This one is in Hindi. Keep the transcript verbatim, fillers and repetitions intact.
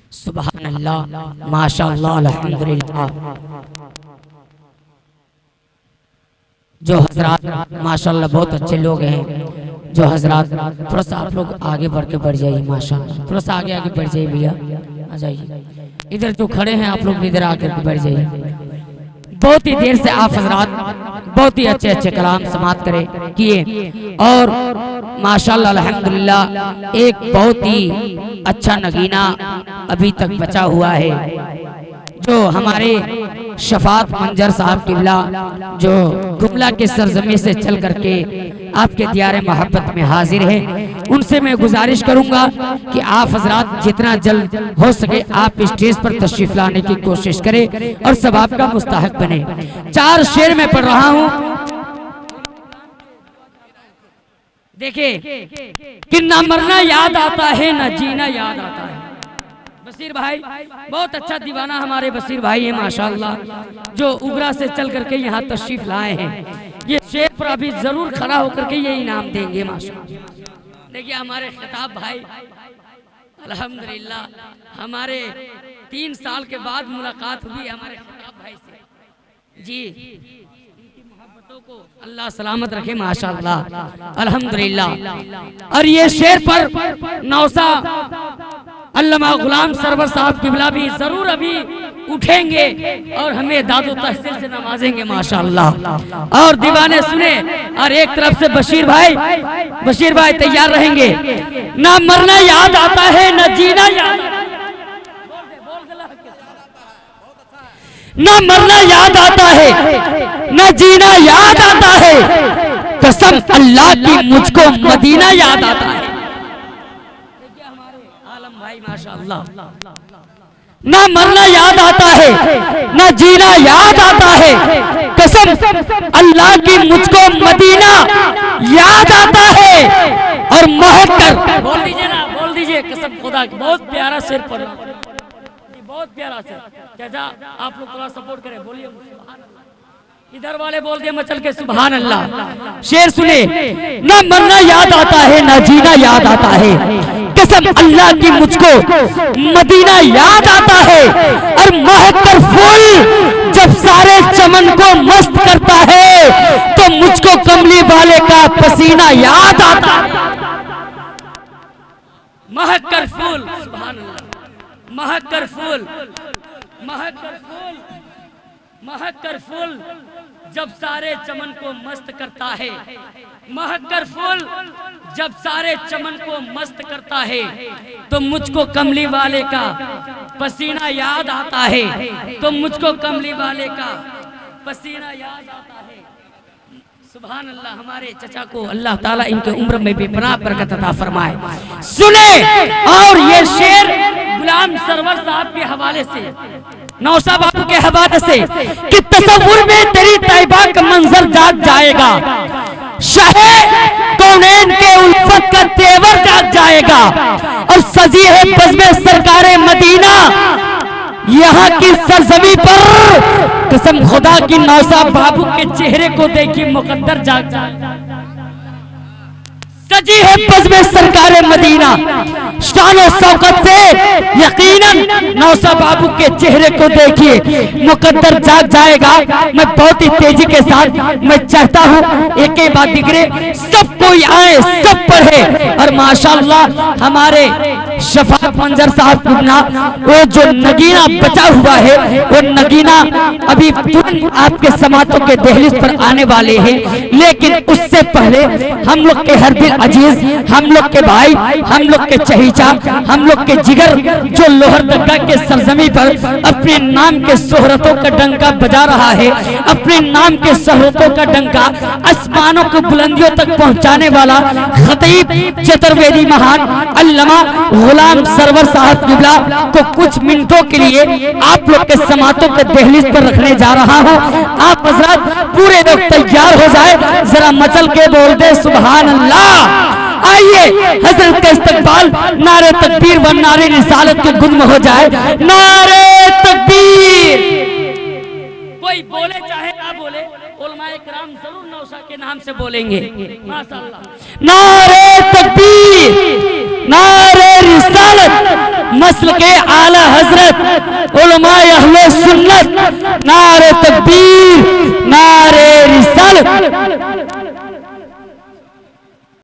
सुभान अल्लाह, माशाअल्लाह, अल्हम्दुलिल्लाह। जो हजरात माशाअल्लाह बहुत अच्छे लोग हैं, जो हजरात थोड़ा सा आप लोग आगे बढ़ के बढ़ जाइए, माशाअल्लाह थोड़ा सा आगे आगे बढ़ जाइए भैया, आ जाइए। इधर जो खड़े हैं आप लोग भी इधर आकर के बढ़ जाइए। बहुत ही देर से आप हजरात बहुत ही अच्छे अच्छे कलाम समात करे किए और माशाअल्लाह अल्हम्दुलिल्लाह एक बहुत ही अच्छा नगीना अभी तक बचा हुआ है, जो हमारे शफात मंजर साहब किबला जो गुमला के सरजमी से चल करके आपके दियारे मोहब्बत में हाजिर है, उनसे मैं गुजारिश करूंगा कि आप हजरात जितना जल्द हो सके आप स्टेज पर तशरीफ लाने की कोशिश करें और सब आपका मुस्तहक बने। चार शेर में पढ़ रहा हूं, देखिए कि न मरना याद आता है न जीना याद आता है। बशीर भाई बहुत अच्छा दीवाना हमारे बशीर भाई है माशाअल्लाह, जो उगरा से चल करके यहाँ तशरीफ लाए हैं। ये शेर पर अभी जरूर खड़ा होकर के ये इनाम देंगे माशाअल्लाह। देखिए हमारे खिताब भाई अल्हम्दुलिल्लाह, हमारे तीन साल के बाद मुलाकात हुई हमारे खिताब भाई से जी, को अल्लाह सलामत रखे माशाअल्लाह अल्हम्दुलिल्लाह। और ये शेर पर नौसा अल्लामा गुलाम सरवर साहब किबला भी जरूर अभी उठेंगे और हमें दादो तहसील से नवाजेंगे माशाअल्लाह। और दीवाने सुने, और एक तरफ से बशीर भाई बशीर भाई तैयार रहेंगे। ना मरना याद आता है न जीना याद, न मरना याद आता है न जीना याद आता है, कसम अल्लाह की मुझको मदीना याद आता है। आलम भाई माशाअल्लाह, न मरना याद आता है न जीना याद आता है, कसम अल्लाह की मुझको मदीना याद आता है। और महक कर बोल दीजिए ना, बोल दीजिए कसम खुदा की, बहुत प्यारा शेर पढ़, बहुत प्यारा से चाचा आप लोग थोड़ा सपोर्ट करें, बोलिए इधर वाले बोल दिए मचल के सुभान अल्लाह। शेर सुने, न मरना याद आता है न जीना याद आता है, कसम अल्लाह की मुझको मदीना याद आता है। और महक कर फूल जब सारे चमन को मस्त करता है, तो मुझको कमली वाले का पसीना याद आता है। महक कर फूल सुभान अल्लाह, महक कर फूल, महक कर फूल, महक कर फूल जब सारे चमन को मस्त करता है, महक कर फूल जब सारे चमन को मस्त करता है, तो मुझको कमली वाले का पसीना याद आता है, तो मुझको कमली वाले का पसीना याद आता है। सुभान अल्लाह। हमारे चचा को अल्लाह ताला इनके उम्र में भी बना बरकत अता फरमाए। सुने, और ये शेर गुलाम सरवर साहब के हवाले से, नौसा बाबू के हवाले से, कि तसव्वुर में तेरी तैबा का मंजर जाग जाएगा, शाहे कौनैन के उल्फत का तेवर जाग जाएगा। और सजी है बज़्म सरकारे मदीना यहाँ की सरजमी पर, कसम खुदा की नौसा बाबू के चेहरे को देखी मुकद्दर जाग जाएगा। सजी है बज़्म सरकारे मदीना शान और शौकत से, यकीनन नौसा बाबू के चेहरे को देखिए मुकद्दर जाग जाएगा। मैं बहुत ही तेजी के साथ मैं चाहता हूँ एक ही बात दिखरे सब कोई आए, सब पढ़े। और माशाअल्लाह हमारे शफात मंजर साहब किबला वो जो नगीना बचा हुआ है, वो नगीना अभी तुरंत आपके समातों के दहलीज पर आने वाले हैं। लेकिन उससे पहले हम लोग के हर दिल अजीज, हम लोग के भाई, हम लोग के चहीचा, हम लोग के जिगर, जो लोहरदगा के सरजमी पर अपने नाम के शोहरतों का डंका बजा रहा है, अपने नाम के शोहरतों का डंका आसमानों को बुलंदियों तक पहुंचाने वाला खतीब चतुर्वेदी महान अल्लामा गुलाम सरवर साहब किबला को कुछ मिनटों के लिए आप लोग के समातों के दहलीज पर रखने जा रहा हूँ। आप हजरत पूरे लोग तैयार हो जाए, जरा मचल के बोल दे सुभान अल्लाह। आइए हजरत का इस्तकबाल नारे तकबीर व नारे रिसालत के गुम हो जाए। नारे तकबीर, कोई बोले चाहे ना बोले, उलमाए किराम जरूर नौसा के नाम से बोलेंगे माशाअल्लाह। नारे तकबीर, नारे रिसालत, मसल के आला हजरत उलमाए अहले सुन्नत नारे तकबीर